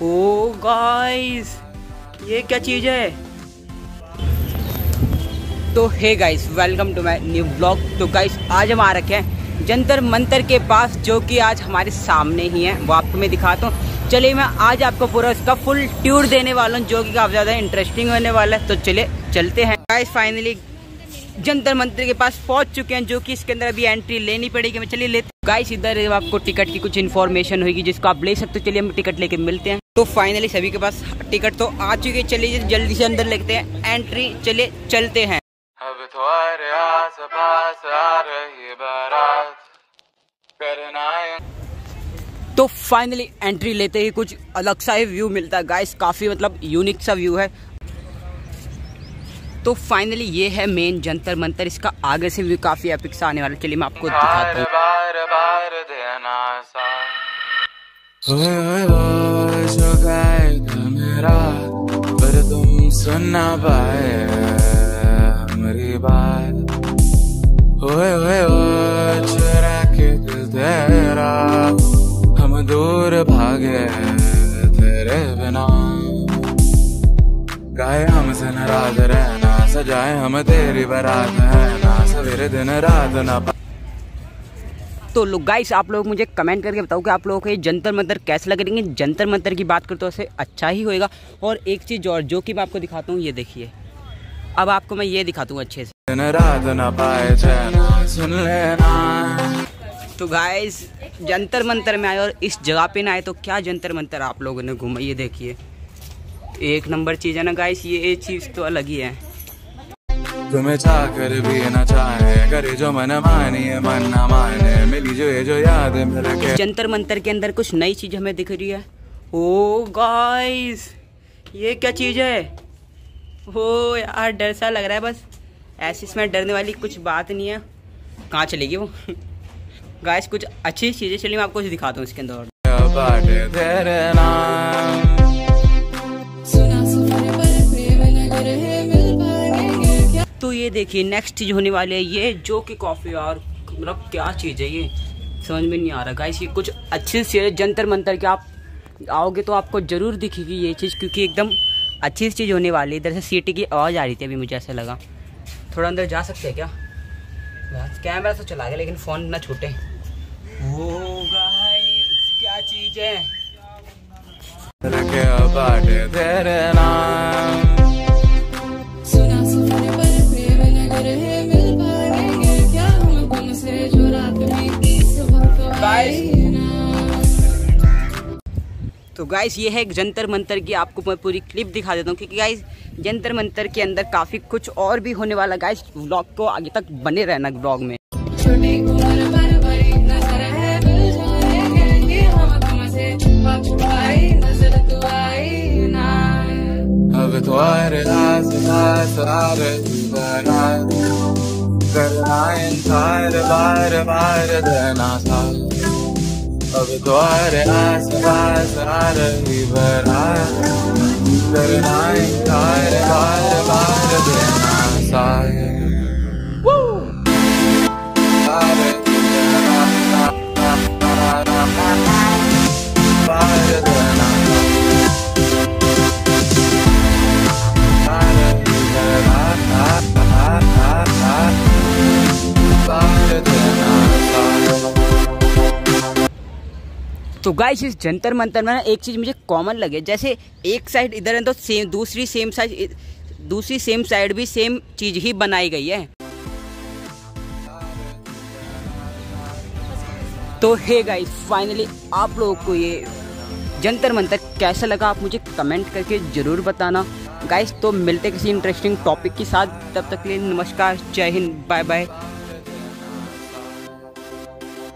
ओ guys, ये क्या चीज़ है? तो hey guys, welcome to my new blog. तो गाइस, आज हम आ रखे हैं जंतर मंतर के पास, जो कि आज हमारे सामने ही है। वो आपको मैं दिखाता हूँ। चलिए, मैं आज आपको पूरा इसका फुल टूर देने वाला हूँ, जो कि काफ़ी ज़्यादा इंटरेस्टिंग होने वाला है। तो चलिए चलते हैं। गाइस, फाइनली जंतर मंतर के पास पहुंच चुके हैं, जो कि इसके अंदर अभी एंट्री लेनी पड़ेगी। मैं चलिए लेते। गाइस, इधर आपको टिकट की कुछ इन्फॉर्मेशन होगी, जिसको आप ले सकते हो। चलिए हम टिकट लेके मिलते हैं। तो फाइनली सभी के पास टिकट तो आ चुकी है। चलिए जल्दी से अंदर लेते हैं एंट्री। चलिए चलते हैं। अब तुम्हारे आस पास आ रही बारात करना है। तो फाइनली एंट्री लेते ही कुछ अलग सा ही व्यू मिलता है गाइस, काफी मतलब यूनिक सा व्यू है। तो फाइनली ये है मेन जंतर मंतर। इसका आगे से व्यू काफी एपिक सा आने वाला है। चलिए मैं आपको दिखाता हूँ। बार बार देना सा मेरा, पर तुम सुन ना पाए मेरी बात। ओए चुरा के दिल तेरा, हम दूर भागे तेरे बिना। गाए हमसे नाराज रहना, सजाए हम तेरी बारात है ना, सवेरे दिन रात ना। तो लोग गाइस, आप लोग मुझे कमेंट करके बताओ कि आप लोगों को ये जंतर मंतर कैसे लगेंगे। जंतर मंतर की बात करते हो उसे अच्छा ही होएगा। और एक चीज़ और जो कि मैं आपको दिखाता हूँ, ये देखिए। अब आपको मैं ये दिखाता हूँ अच्छे से। दिन रात ना पाए चैन, सुन लेना। तो गाइस, जंतर मंतर में आए और इस जगह पे ना आए तो क्या जंतर मंतर आप लोगों ने घूमा। ये देखिए, एक नंबर चीज़ है ना गाइस। ये चीज़ तो अलग ही है। तुम्हें चाह कर भी न चाहे, करे जो मन माने मन न माने, मिली जो याद मिल के। जंतर मंतर के अंदर कुछ नई चीज हमें दिख रही है। ओ गाइस, ये क्या चीज है? ओ यार, डर सा लग रहा है। बस ऐसी इसमें डरने वाली कुछ बात नहीं है। कहाँ चलेगी वो? गाइस, कुछ अच्छी चीजें। चलिए मैं आपको कुछ दिखाता हूँ इसके अंदर। तो ये देखिए, नेक्स्ट चीज होने वाली है ये, जो कि कॉफी। और मतलब क्या चीज है ये, समझ में नहीं आ रहा गाइस। ये कुछ अच्छी सी जंतर मंतर के आप आओगे तो आपको जरूर दिखेगी ये चीज, क्योंकि एकदम अच्छी चीज होने वाली है। इधर से सीटी की आवाज आ रही थी अभी, मुझे ऐसा लगा। थोड़ा अंदर जा सकते हैं क्या? कैमरा तो चला गया, लेकिन फोन ना छूटे। वो गाइस, क्या चीज है? तो गाइस, ये है एक जंतर मंतर की। आपको मैं पूरी क्लिप दिखा देता हूँ, क्योंकि गाइस जंतर मंतर के अंदर काफी कुछ और भी होने वाला। गाइस, व्लॉग को आगे तक बने रहना ब्लॉग में। अब तुम्हारे आस पास आ रही बारात करना इंतजार बार बार देना सा। अब तुम्हारे आस पास आ रही बारात करना इंतजार बार बार देना सा। तो गाइस, इस जंतर मंतर में ना एक चीज मुझे कॉमन लगे। जैसे एक साइड इधर है तो सेम दूसरी सेम साइड भी सेम चीज ही बनाई गई है। तो हे गाइस, फाइनली आप लोगों को ये जंतर मंतर कैसा लगा, आप मुझे कमेंट करके जरूर बताना गाइस। तो मिलते किसी इंटरेस्टिंग टॉपिक के साथ, तब तक के लिए नमस्कार, जय हिंद, बाय बाय।